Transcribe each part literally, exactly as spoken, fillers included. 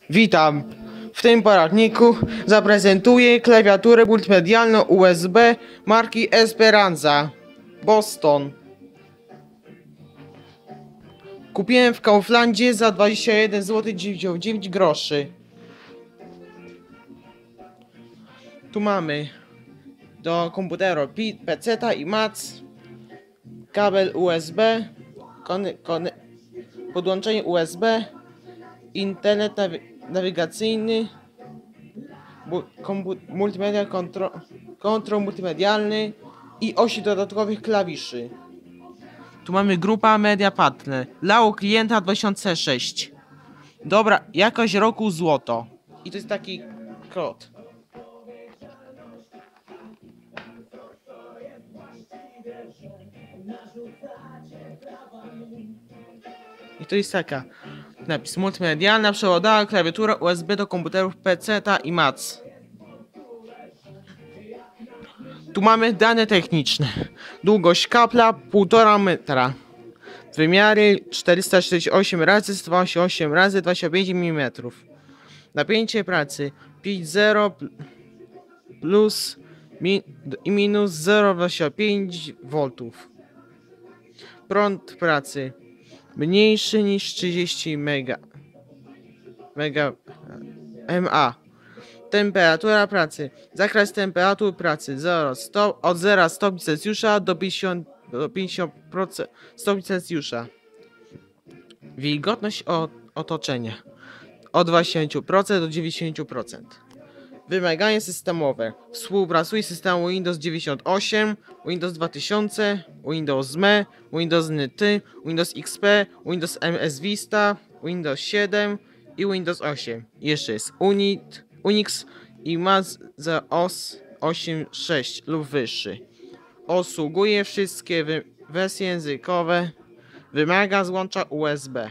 Witam! W tym poradniku zaprezentuję klawiaturę multimedialną U S B marki Esperanza Boston. Kupiłem w Kauflandzie za dwadzieścia jeden złotych dziewięćdziesiąt dziewięć groszy. Tu mamy do komputera peceta i mac, kabel U S B, kone, kone, podłączenie U S B, internet nawi nawigacyjny, multimedia, kontrol, kontrol multimedialny i osi dodatkowych klawiszy. Tu mamy grupa Media Partner, L A O klienta dwa tysiące sześć. Dobra, jakość roku złoto. I to jest taki kod. I to jest taka napis multimedialna, przewodowa klawiatura U S B do komputerów peceta i mac. Tu mamy dane techniczne. Długość kabla półtora metra. Wymiary czterysta czterdzieści osiem razy sto dwadzieścia osiem razy dwadzieścia pięć milimetrów. Napięcie pracy pięć zero plus i minus zero przecinek dwadzieścia pięć woltów. Prąd pracy mniejszy niż trzydzieści mega mega ma. Temperatura pracy. Zakres temperatury pracy zero, sto, od zera stopni Celsjusza do pięćdziesięciu, do pięćdziesięciu procent stopni Celsjusza. Wilgotność o, otoczenia od dwudziestu procent do dziewięćdziesięciu procent. Wymagania systemowe. Współpracuje z systemem Windows dziewięćdziesiąt osiem, Windows dwa tysiące, Windows M E, Windows N T, Windows X P, Windows M S Vista, Windows siedem i Windows osiem. Jeszcze jest Unit, Unix i ma za O S osiem sześć lub wyższy. Obsługuje wszystkie wersje językowe. Wymaga złącza U S B.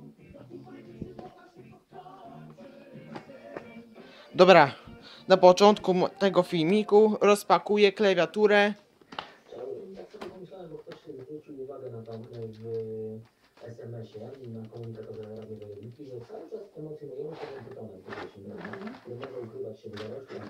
Dobra, na początku tego filmiku rozpakuję klawiaturę. Myślałem, bo ktoś zwrócił uwagę na to w S M S ie, na komunikatowe Rady Wojewódzkiej, że cały czas emocjonujemy się tym tytonem, który może ukrywać się w dorośłych.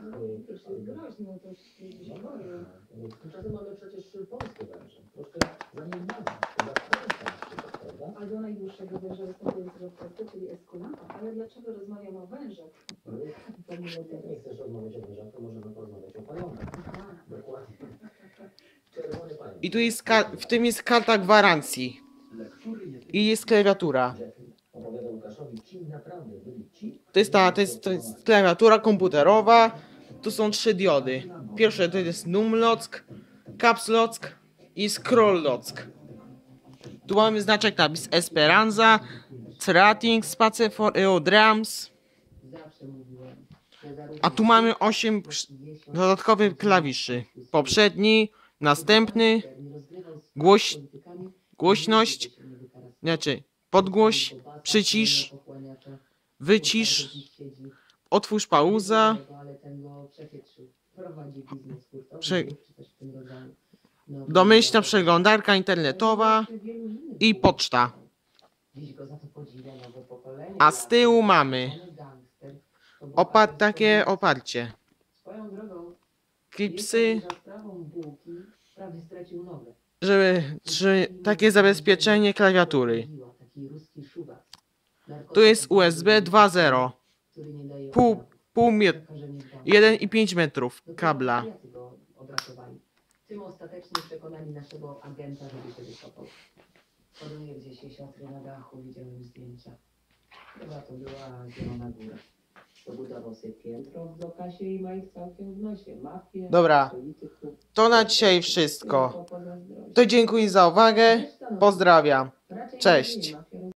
Tymczasem mamy przecież polskie węże, troszkę zaniedbane, prawda? A do najdłuższego węża występującego w Polsce, czyli Esculapa. Ale dlaczego rozmawiam o wężach? Jak nie chcesz rozmawiać o wężach, to możemy porozmawiać o pająkach. Dokładnie. Czerwony pająk. I tu jest w tym jest karta gwarancji. I jest klawiatura. Opowiada Łukaszowi, ci naprawdę byli ci. To jest ta, to jest, to jest klawiatura komputerowa. Tu są trzy diody. Pierwsze to jest Numlock, Caps Lock i Scroll Lock. Tu mamy znaczek napis Esperanza, Threading, Space for E O Drums. A tu mamy osiem dodatkowych klawiszy. Poprzedni, następny, głoś, głośność, znaczy podgłoś, przycisz, wycisz, otwórz pauza, prze, domyślna przeglądarka internetowa i poczta. A z tyłu mamy opar takie oparcie, klipsy, żeby czy, takie zabezpieczenie klawiatury. Tu jest U S B dwa zero, pół, pół jeden i pięć metrów kabla. Tym ostatecznie przekonali naszego agenta, żeby się wykopał. Podobnie gdzieś się siostry na dachu, widziałem zdjęcia. Chyba to była Zielona Góra. Pobudował sobie piętro w Zokasie i ma ich całkiem w nosie. Mafie, Dobra, to na dzisiaj wszystko. To dziękuję za uwagę. Pozdrawiam. Cześć.